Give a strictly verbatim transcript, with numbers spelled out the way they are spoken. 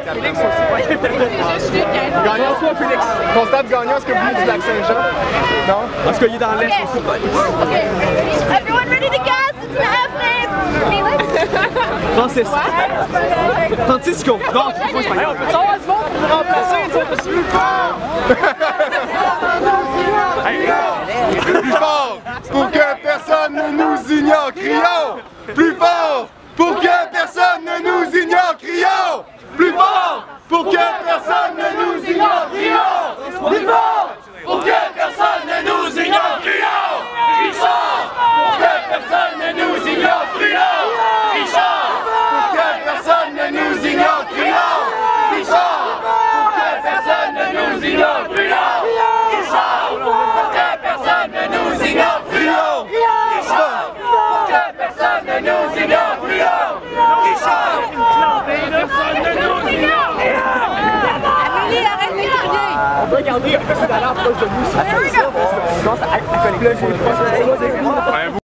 Félix aussi. Gagnon, toi, Félix. Constable Gagnon, est-ce que vous venez du Lac-Saint-Jean? Non? Parce qu'il est dans l'Est aussi. Okay. Everyone ready to gas? It's an F name. Felix? Francis. Francisco. Non, tu peux pas. On peut savoir du monde pour nous remplacer, tu sais, plus fort! Plus fort pour que personne ne nous ignore, crions! Plus fort pour que personne ne nous ignore, crions! Plus fort pour que personne ne nous ignore, crions! Plus fort pour que personne ne nous ignore, crions! Richard! Pour que personne ne nous ignore, crions! Richard! Pour que personne ne nous ignore, crions! Richard! Pour que personne ne nous ignore, crions! Richard! Pour que personne ne nous ignore, crions! Richard! Pour que personne ne nous ignore, crions! Richard! Pour que personne ne nous ignore, Amélie, arrête de crier. On peut regarder un peu d'aller proche de nous. On commence à collecter.